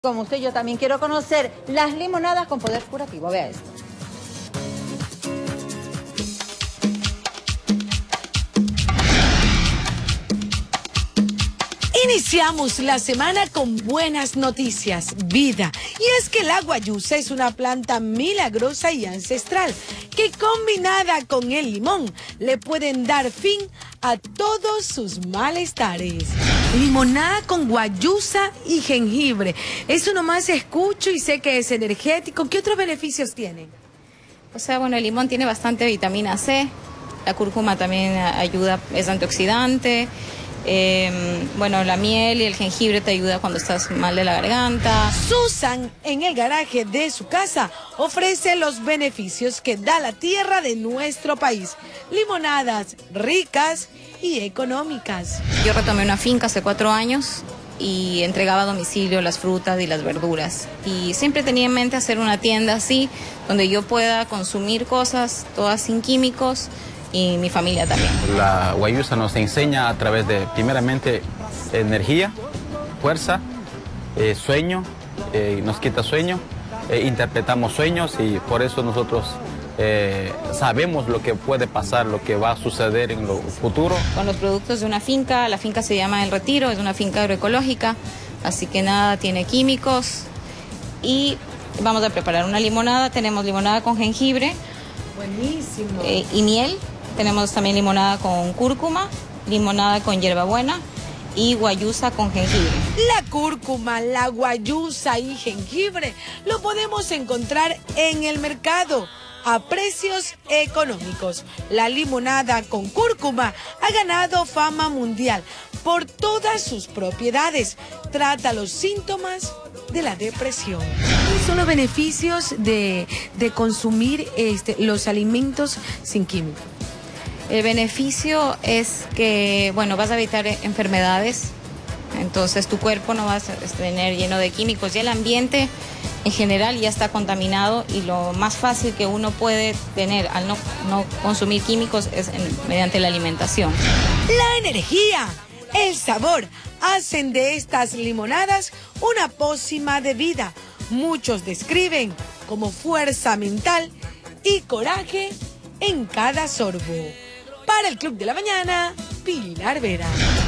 Como usted, yo también quiero conocer las limonadas con poder curativo. Vea esto. Iniciamos la semana con buenas noticias, vida. Y es que la guayusa es una planta milagrosa y ancestral que combinada con el limón le pueden dar fin a todos sus malestares. Limonada con guayusa y jengibre. Eso nomás escucho y sé que es energético. ¿Qué otros beneficios tiene? O sea, bueno, el limón tiene bastante vitamina C. La cúrcuma también ayuda, es antioxidante. Bueno, la miel y el jengibre te ayuda cuando estás mal de la garganta. Susan, en el garaje de su casa, ofrece los beneficios que da la tierra de nuestro país. Limonadas ricas y económicas. Yo retomé una finca hace 4 años y entregaba a domicilio las frutas y las verduras. Y siempre tenía en mente hacer una tienda así, donde yo pueda consumir cosas, todas sin químicos, y mi familia también. La guayusa nos enseña a través de, primeramente, energía, fuerza, sueño, nos quita sueño, interpretamos sueños y por eso nosotros sabemos lo que puede pasar, lo que va a suceder en lo futuro. Con los productos de una finca, la finca se llama El Retiro, es una finca agroecológica, así que nada tiene químicos. Y vamos a preparar una limonada, tenemos limonada con jengibre. Buenísimo. Y miel. Tenemos también limonada con cúrcuma, limonada con hierbabuena y guayusa con jengibre. La cúrcuma, la guayusa y jengibre lo podemos encontrar en el mercado a precios económicos. La limonada con cúrcuma ha ganado fama mundial por todas sus propiedades. Trata los síntomas de la depresión. ¿Cuáles son los beneficios de consumir los alimentos sin químicos? El beneficio es que, bueno, vas a evitar enfermedades, entonces tu cuerpo no va a tener lleno de químicos. Ya el ambiente en general ya está contaminado y lo más fácil que uno puede tener al no consumir químicos es mediante la alimentación. La energía, el sabor hacen de estas limonadas una pócima de vida. Muchos describen como fuerza mental y coraje en cada sorbo. Para el Club de la Mañana, Pilar Vera.